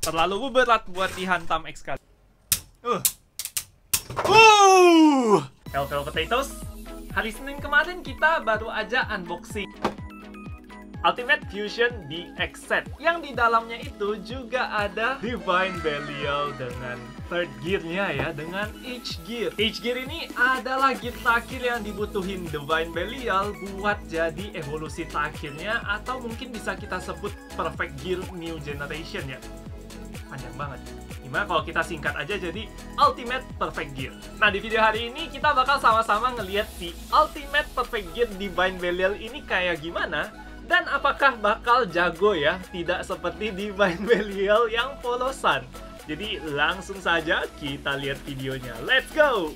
Terlalu berat buat dihantam X kali. Hello Potatoes. Hari Senin kemarin kita baru aja unboxing Ultimate Fusion DX Set, yang di dalamnya itu juga ada Divine Belial dengan third gear-nya ya, dengan H-Gear. H-Gear ini adalah gear terakhir yang dibutuhin Divine Belial buat jadi evolusi terakhirnya, atau mungkin bisa kita sebut Perfect Gear New Generation ya. Panjang banget. Gimana kalau kita singkat aja jadi Ultimate Perfect Gear. Nah, di video hari ini kita bakal sama-sama ngeliat si Ultimate Perfect Gear Divine Belial ini kayak gimana, dan apakah bakal jago ya, tidak seperti Divine Belial yang polosan. Jadi langsung saja kita lihat videonya. Let's go!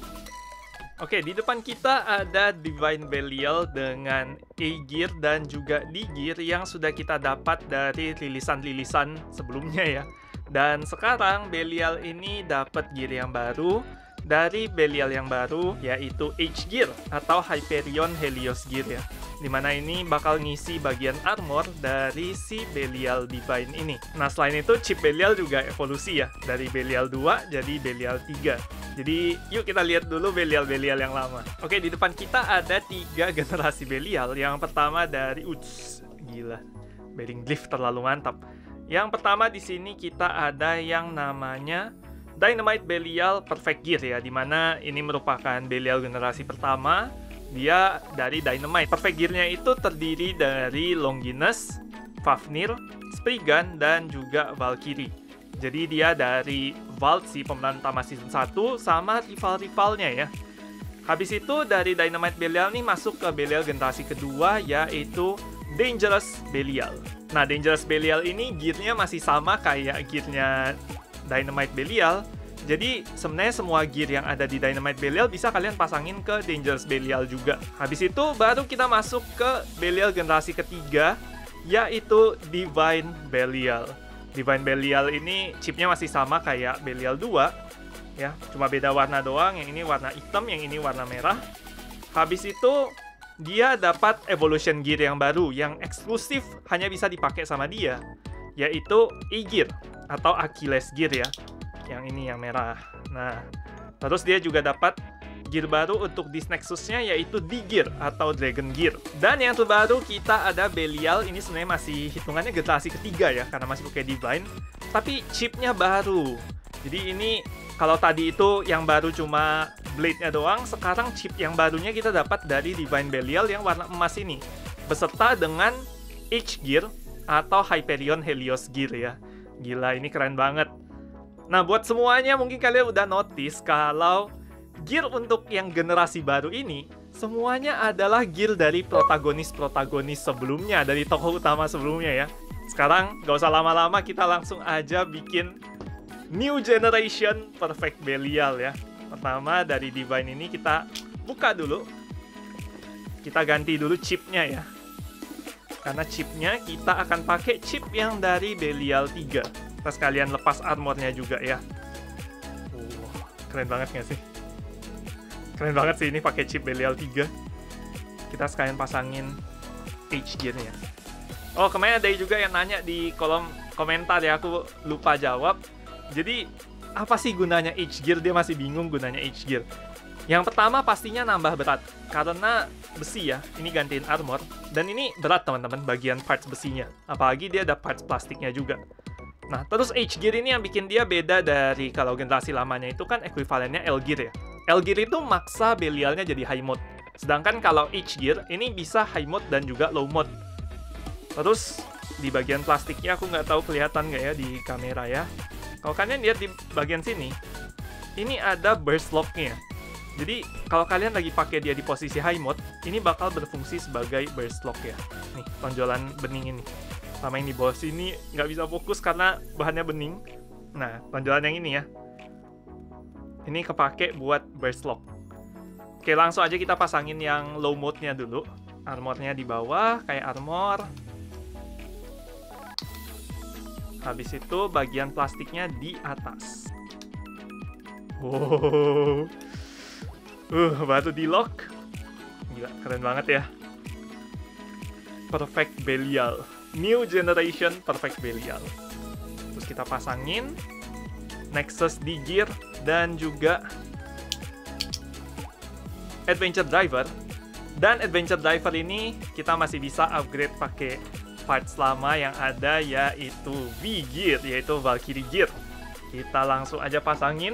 Oke, di depan kita ada Divine Belial dengan A-Gear dan juga D-Gear yang sudah kita dapat dari rilisan-rilisan sebelumnya ya. Dan sekarang Belial ini dapat gear yang baru dari Belial yang baru, yaitu H-Gear atau Hyperion Helios Gear ya. Dimana ini bakal ngisi bagian armor dari si Belial Divine ini. Nah, selain itu chip Belial juga evolusi ya, dari Belial 2 jadi Belial 3. Jadi yuk kita lihat dulu Belial-Belial yang lama. Oke, di depan kita ada 3 generasi Belial. Yang pertama dari gila, bearing glyph terlalu mantap. Yang pertama di sini kita ada yang namanya Dynamite Belial Perfect Gear ya, dimana ini merupakan Belial generasi pertama. Dia dari Dynamite. Perfect Gear-nya itu terdiri dari Longinus, Fafnir, Spriggan, dan juga Valkyrie. Jadi dia dari Vault, si pemeran utama season 1, sama rival-rivalnya ya. Habis itu dari Dynamite Belial nih masuk ke Belial generasi kedua, yaitu Dangerous Belial. Nah, Dangerous Belial ini gear-nya masih sama kayak gear-nya Dynamite Belial. Jadi sebenarnya semua gear yang ada di Dynamite Belial bisa kalian pasangin ke Dangerous Belial juga. Habis itu baru kita masuk ke Belial generasi ketiga, yaitu Divine Belial. Divine Belial ini chipnya masih sama kayak Belial 2 ya, cuma beda warna doang. Yang ini warna hitam, yang ini warna merah. Habis itu dia dapat evolution gear yang baru yang eksklusif hanya bisa dipakai sama dia, yaitu A-Gear atau Achilles Gear ya. Yang ini yang merah. Nah, terus dia juga dapat gear baru untuk disc Nexus-nya, yaitu D-Gear atau Dragon Gear. Dan yang terbaru kita ada Belial. Ini sebenarnya masih hitungannya generasi ketiga ya, karena masih pakai Divine, tapi chipnya baru. Jadi ini kalau tadi itu yang baru cuma blade-nya doang, sekarang chip yang barunya kita dapat dari Divine Belial yang warna emas ini, beserta dengan H-Gear atau Hyperion Helios Gear ya. Gila, ini keren banget. Nah, buat semuanya mungkin kalian udah notice kalau gear untuk yang generasi baru ini semuanya adalah gear dari protagonis-protagonis sebelumnya, dari tokoh utama sebelumnya ya. Sekarang gak usah lama-lama, kita langsung aja bikin New Generation Perfect Belial ya. Pertama dari Divine ini kita buka dulu. Kita ganti dulu chipnya ya. Karena chipnya kita akan pakai chip yang dari Belial 3. Terus kalian lepas armornya juga ya. Keren banget nggak sih? Keren banget sih ini pakai chip Belial 3. Kita sekalian pasangin H-Gear-nya. Oh, kemarin ada juga yang nanya di kolom komentar ya, aku lupa jawab. Jadi, apa sih gunanya H-Gear? Dia masih bingung gunanya H-Gear. Yang pertama pastinya nambah berat, karena besi ya, ini gantiin armor. Dan ini berat teman-teman, bagian parts besinya. Apalagi dia ada parts plastiknya juga. Nah, terus H-Gear ini yang bikin dia beda dari kalau generasi lamanya itu kan ekuivalennya L-Gear ya. L-Gear itu maksa Belialnya jadi high mode. Sedangkan kalau H-Gear ini bisa high mode dan juga low mode. Terus di bagian plastiknya aku nggak tahu kelihatan nggak ya di kamera ya. Kalau kalian lihat di bagian sini, ini ada burst lock-nya. Jadi kalau kalian lagi pakai dia di posisi high mode, ini bakal berfungsi sebagai burst lock ya. Nih, tonjolan bening ini. Sama yang di bawah sini nggak bisa fokus karena bahannya bening. Nah, tonjolan yang ini ya. Ini kepake buat burst lock. Oke, langsung aja kita pasangin yang low mode-nya dulu. Armornya di bawah, kayak armor. Habis itu bagian plastiknya di atas. Wow. Baru di lock. Gila, keren banget ya. Perfect Belial. New Generation Perfect Belial. Terus kita pasangin. Nexus di gear dan juga Adventure Driver. Dan Adventure Driver ini kita masih bisa upgrade pakai parts lama yang ada, yaitu V-Gear, yaitu Valkyrie Gear. Kita langsung aja pasangin,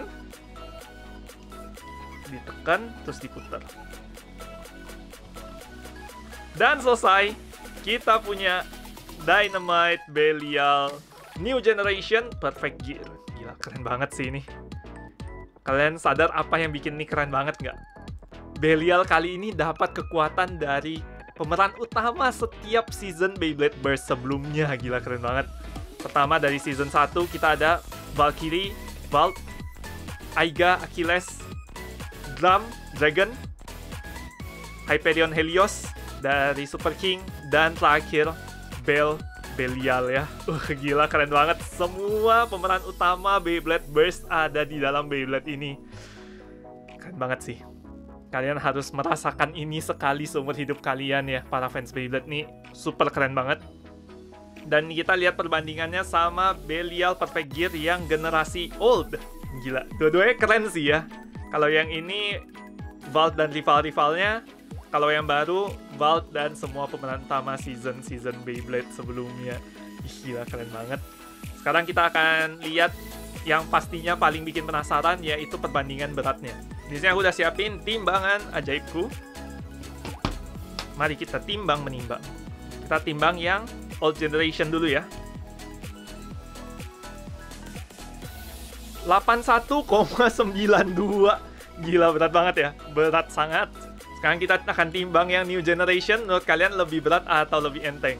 ditekan, terus diputar. Dan selesai, kita punya Dynamite Belial New Generation Perfect Gear. Gila, keren banget sih ini. Kalian sadar apa yang bikin ini keren banget nggak? Belial kali ini dapat kekuatan dari pemeran utama setiap season Beyblade Burst sebelumnya. Gila, keren banget. Pertama dari season 1 kita ada Valkyrie, Vault, Aiga, Achilles, Drum, Dragon, Hyperion Helios dari Super King, dan terakhir Belial ya. Gila, keren banget. Semua pemeran utama Beyblade Burst ada di dalam Beyblade ini. Keren banget sih. Kalian harus merasakan ini sekali seumur hidup kalian ya, para fans Beyblade nih. Super keren banget. Dan kita lihat perbandingannya sama Belial Perfect Gear yang generasi old. Gila, dua-duanya keren sih ya. Kalau yang ini Vault dan rival-rivalnya, kalau yang baru Vault dan semua pemeran utama season Beyblade sebelumnya. Gila, keren banget. Sekarang kita akan lihat yang pastinya paling bikin penasaran, yaitu perbandingan beratnya. Di sini aku udah siapin timbangan ajaibku. Mari kita menimbang. Kita timbang yang old generation dulu ya. 81,92. Gila, berat banget ya. Berat sangat. Sekarang kita akan timbang yang new generation. Menurut kalian lebih berat atau lebih enteng?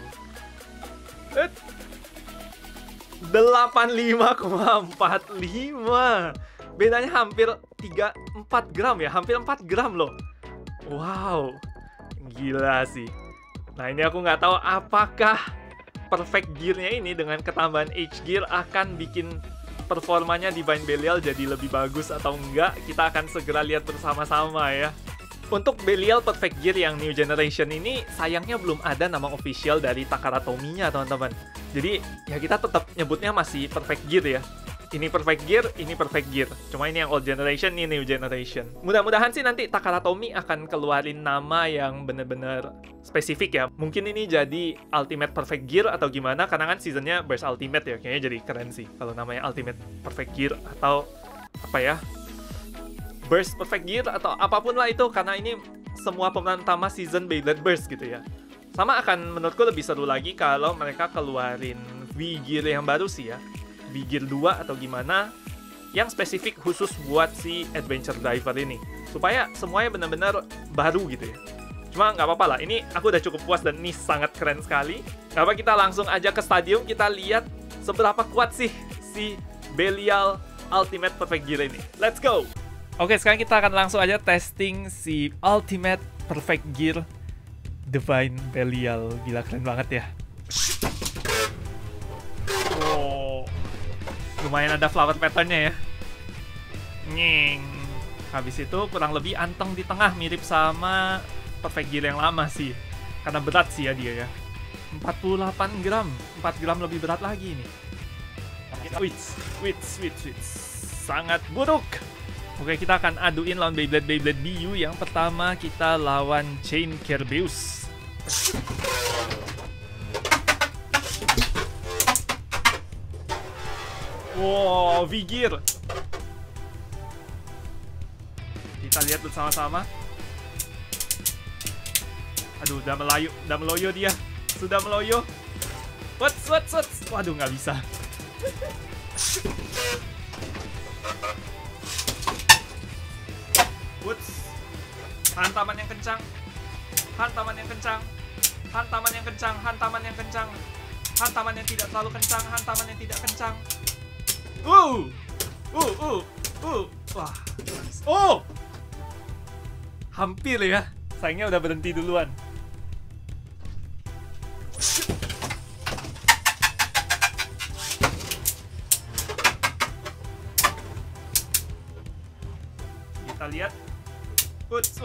85,45. Bedanya hampir 4 gram ya. Hampir 4 gram loh. Wow. Gila sih. Nah, ini aku nggak tahu apakah Perfect Gear-nya ini dengan ketambahan H-Gear akan bikin performanya di Divine Belial jadi lebih bagus atau enggak. Kita akan segera lihat bersama-sama ya. Untuk Belial Perfect Gear yang New Generation ini, sayangnya belum ada nama official dari Takara Tomy-nya, teman-teman. Jadi, ya kita tetap nyebutnya masih Perfect Gear ya. Ini Perfect Gear, ini Perfect Gear. Cuma ini yang Old Generation, ini New Generation. Mudah-mudahan sih nanti Takara Tomy akan keluarin nama yang bener-bener spesifik ya. Mungkin ini jadi Ultimate Perfect Gear atau gimana, karena kan seasonnya Burst Ultimate ya. Kayaknya jadi keren sih kalau namanya Ultimate Perfect Gear atau apa ya, Burst Perfect Gear atau apapun lah itu, karena ini semua pemeran utama season Beyblade Burst gitu ya. Sama akan menurutku lebih seru lagi kalau mereka keluarin V-Gear yang baru sih ya. V-Gear 2 atau gimana, yang spesifik khusus buat si Adventure Driver ini. Supaya semuanya benar-benar baru gitu ya. Cuma nggak apa-apa lah, ini aku udah cukup puas dan ini sangat keren sekali. Nggak apa, kita langsung aja ke stadium, kita lihat seberapa kuat sih si Belial Ultimate Perfect Gear ini. Let's go! Oke, sekarang kita akan langsung aja testing si Ultimate Perfect Gear Divine Belial. Gila, keren banget ya. Oh, lumayan ada flower pattern-nya ya. Nyeng. Habis itu kurang lebih anteng di tengah, mirip sama Perfect Gear yang lama sih. Karena berat sih ya dia ya. 48 gram. 4 gram lebih berat lagi nih. Switch. Sangat buruk. Oke, kita akan aduin lawan Beyblade BU. Yang pertama kita lawan Chain Kerbeus. Wow, V-Gear. Kita lihat bersama-sama. Aduh, udah meloyo dia. Sudah meloyo. What's. Waduh, nggak bisa. Woods. Hantaman yang kencang. Hantaman yang tidak terlalu kencang. Hantaman yang tidak kencang. Wah. Oh. Hampir ya. Sayangnya udah berhenti duluan. Kita lihat. Woods.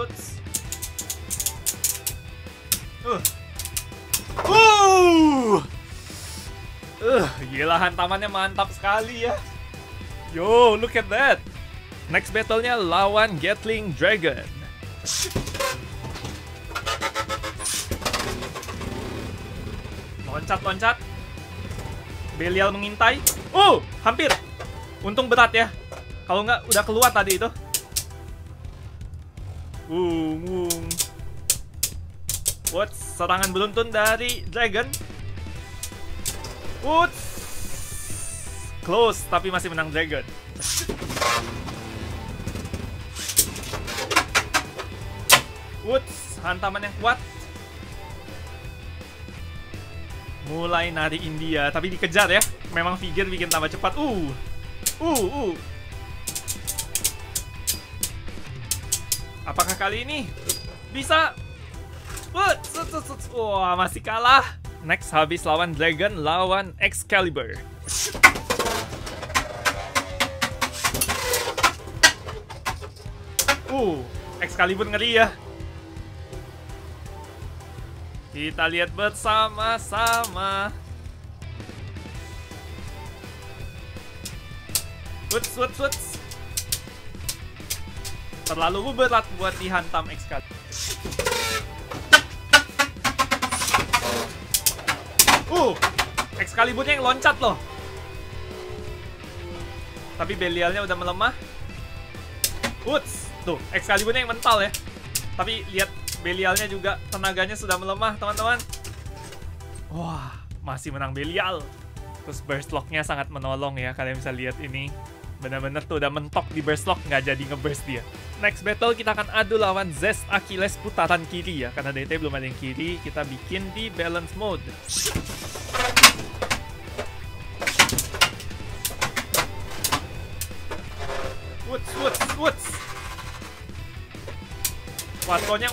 Gila, hantamannya mantap sekali ya. Yo, look at that. Next battle-nya lawan Gatling Dragon. Loncat-loncat. Belial mengintai. Hampir. Untung berat ya. Kalau nggak, udah keluar tadi itu. What? Serangan beruntun dari Dragon. Close, tapi masih menang Dragon. Hantaman yang kuat. Mulai nari India, tapi dikejar ya. Memang figure bikin tambah cepat. Apakah kali ini bisa? Wah, masih kalah. Next, habis lawan Dragon, lawan Excalibur. Excalibur ngeri ya. Kita lihat bersama-sama. Terlalu berat buat dihantam Excalibur. Excaliburnya yang loncat loh. Tapi Belialnya udah melemah. Tuh, Excaliburnya yang mental ya. Tapi lihat Belialnya juga tenaganya sudah melemah, teman-teman. Wah, masih menang Belial. Terus burst lock-nya sangat menolong ya. Kalian bisa lihat ini. Bener-bener tuh udah mentok di burst lock, nggak jadi ngeburst dia. Next battle kita akan adu lawan Zest Achilles putaran kiri ya. Karena DT belum ada yang kiri, kita bikin di balance mode. Woods. Quattronya,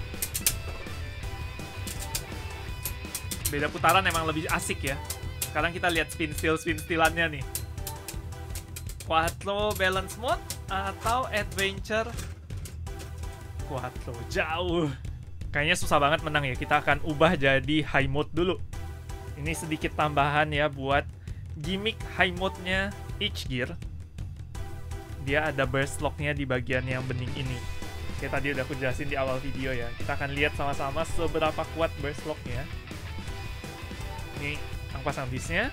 beda putaran emang lebih asik ya. Sekarang kita lihat spin stealannya nih. Quattro balance mode atau adventure? Quattro jauh. Kayaknya susah banget menang ya. Kita akan ubah jadi high mode dulu. Ini sedikit tambahan ya buat gimmick high mode-nya each gear. Dia ada burst lock-nya di bagian yang bening ini. Oke, tadi udah aku jelasin di awal video ya. Kita akan lihat sama-sama seberapa kuat burst lock-nya. Ini yang pasang bisnya.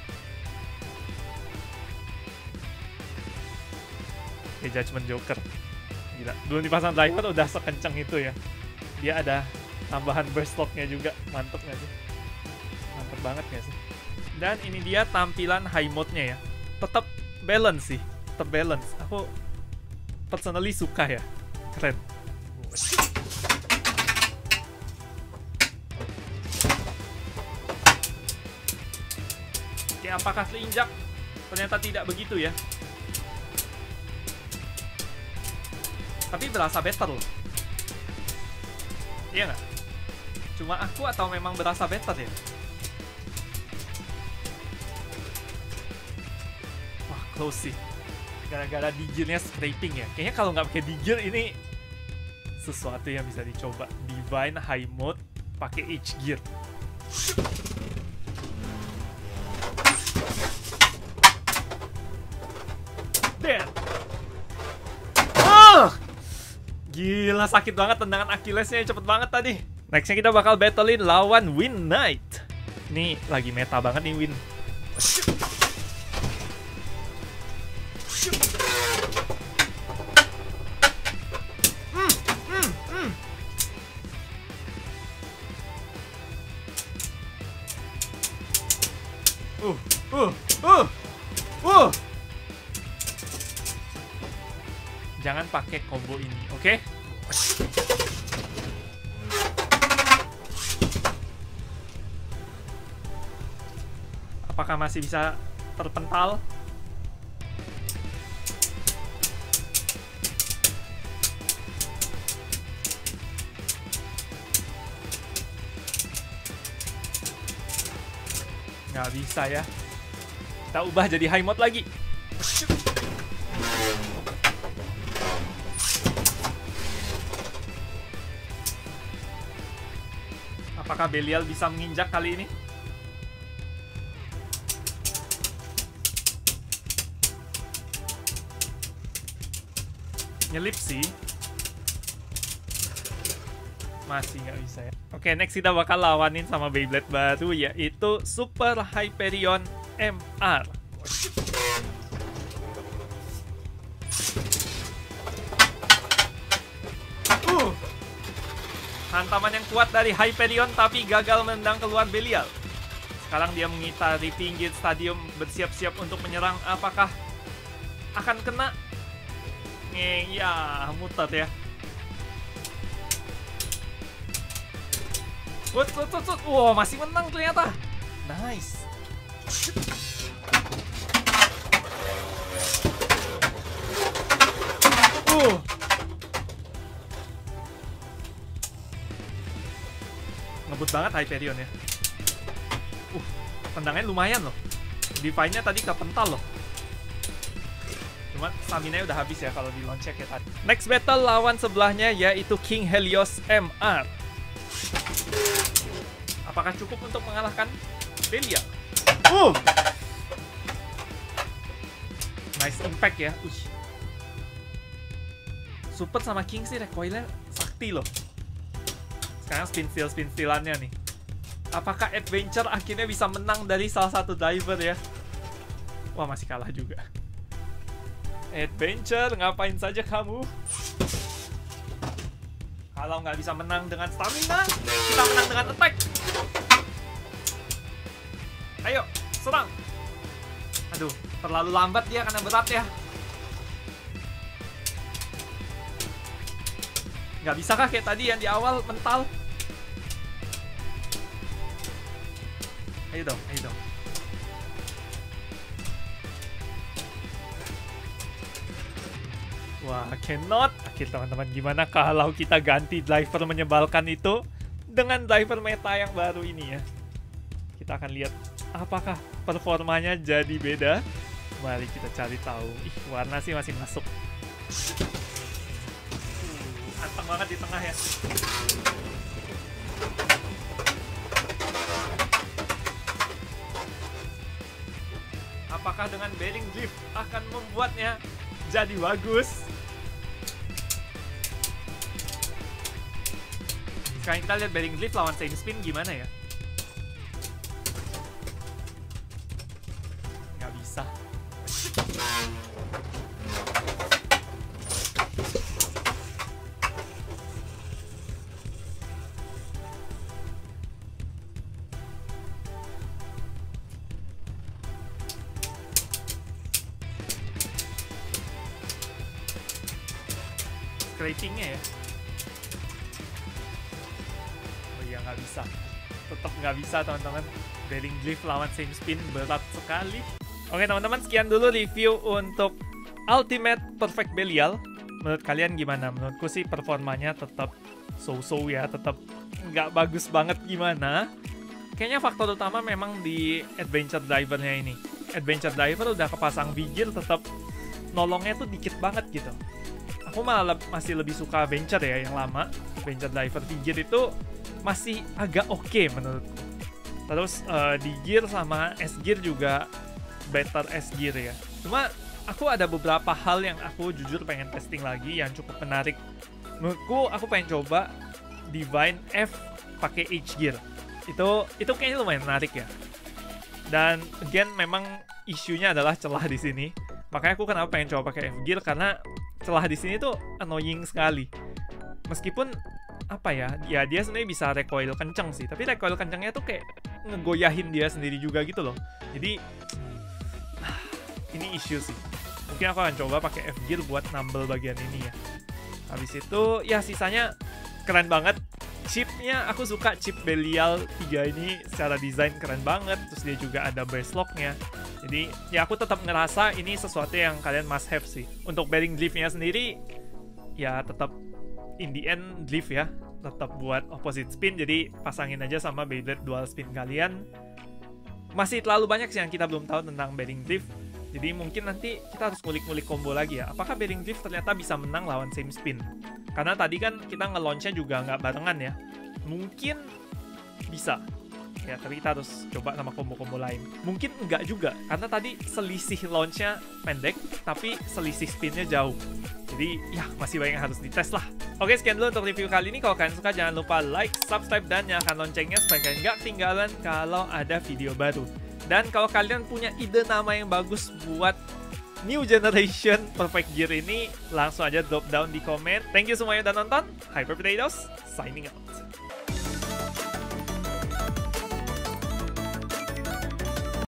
Oke, Judgment Joker. Gila, belum dipasang driver udah sekencang itu ya. Dia ada tambahan burst lock-nya juga. Mantep nggak sih? Mantep banget nggak sih? Dan ini dia tampilan high mode-nya ya. Tetap balance sih. Tetap balance. Aku personally suka ya. Keren. Oke, apakah keinjak? Ternyata tidak begitu ya. Tapi berasa better loh. Iya nggak? Cuma aku atau memang berasa better ya? Wah, close sih. Gara-gara digirnya scraping ya. Kayaknya kalau nggak pakai digir ini sesuatu yang bisa dicoba. Divine High Mode pakai H gear. Damn. Gila, sakit banget tendangan Achillesnya, cepet banget tadi. Nextnya kita bakal battlein lawan Wind Knight. Ini lagi meta banget nih Wind. Jangan pakai combo ini, oke? Apakah masih bisa terpental? Nggak bisa ya. Kita ubah jadi high mode lagi. Apakah Belial bisa menginjak kali ini? Nyelip sih. Masih nggak bisa ya. Oke, next kita bakal lawanin sama Beyblade baru, yaitu Super Hyperion MR. Hantaman yang kuat dari Hyperion tapi gagal menendang keluar Belial. Sekarang dia mengitari pinggir stadium bersiap-siap untuk menyerang. Apakah akan kena? Ya, mutat ya. Wow, masih menang ternyata. Nice. Ngebut banget Hyperion ya. Tendangnya lumayan loh. Divine-nya tadi kepental loh. Cuma stamina udah habis ya kalau di launch check ya tadi. Next battle lawan sebelahnya yaitu King Helios MR. Apakah cukup untuk mengalahkan Belial? Nice impact ya. Super sama King sih recoilnya sakti loh. Sekarang spin stealannya nih. Apakah Adventure akhirnya bisa menang dari salah satu diver ya? Wah, masih kalah juga. Adventure, ngapain saja kamu? Kalau nggak bisa menang dengan stamina, kita menang dengan attack. Ayo, serang. Aduh, terlalu lambat dia karena berat ya. Nggak bisa kah kayak tadi yang di awal mental? Ayo dong, ayo dong. Wah, cannot. Akhir teman-teman, gimana kalau kita ganti driver menyebalkan itu dengan driver meta yang baru ini ya? Kita akan lihat apakah performanya jadi beda. Mari kita cari tahu. Warna sih masih masuk. Anteng banget di tengah ya. Apakah dengan bearing drift akan membuatnya jadi bagus? Sekarang kita lihat bearing drift lawan same spin gimana ya. Nggak bisa. Scrapingnya ya. Oh iya, nggak bisa. Tetap nggak bisa teman-teman. Bearing drift lawan same spin berat sekali. Oke teman-teman, sekian dulu review untuk Ultimate Perfect Belial. Menurut kalian gimana? Menurutku sih performanya tetap so-so ya. Tetap nggak bagus banget gimana. Kayaknya faktor utama memang di Adventure Driver-nya ini. Adventure Driver udah kepasang V-Gear, tetap nolongnya tuh dikit banget gitu. Aku malah masih lebih suka Venture ya, yang lama. Venture Driver V-Gear itu masih agak oke menurutku. Terus di Gear sama S-Gear juga better S-Gear ya. Cuma aku ada beberapa hal yang aku jujur pengen testing lagi yang cukup menarik. Menurutku aku pengen coba Divine F pakai H-Gear. Itu kayaknya lumayan menarik ya. Dan again memang isunya adalah celah di sini. Makanya aku kenapa pengen coba pakai F-Gear, karena celah di sini tuh annoying sekali. Meskipun apa ya, dia sebenarnya bisa recoil kenceng sih, tapi recoil kencengnya tuh kayak ngegoyahin dia sendiri juga gitu loh. Jadi ini isu sih. Mungkin aku akan coba pakai F-Gear buat nambel bagian ini ya. Habis itu ya sisanya keren banget. Chipnya aku suka, chip Belial 3 ini secara desain keren banget. Terus dia juga ada brace lock-nya. Jadi ya aku tetap ngerasa ini sesuatu yang kalian must have sih. Untuk bearing drift-nya sendiri ya tetap in the end drift ya. Tetap buat opposite spin, jadi pasangin aja sama Beyblade dual spin kalian. Masih terlalu banyak sih yang kita belum tahu tentang bearing drift. Jadi mungkin nanti kita harus ngulik-ngulik combo lagi ya. Apakah bearing drift ternyata bisa menang lawan same spin? Karena tadi kan kita nge-launch-nya juga nggak barengan ya. Mungkin bisa. ya, tapi kita harus coba sama combo-combo lain. Mungkin enggak juga, karena tadi selisih launch-nya pendek, tapi selisih spin-nya jauh. Jadi ya masih banyak yang harus dites lah. Oke, sekian dulu untuk review kali ini. Kalau kalian suka jangan lupa like, subscribe, dan nyalakan loncengnya supaya kalian nggak ketinggalan kalau ada video baru. Dan kalau kalian punya ide nama yang bagus buat New Generation Perfect Gear ini, langsung aja drop down di komen. Thank you semuanya udah nonton. Hyper Potatoes, signing out.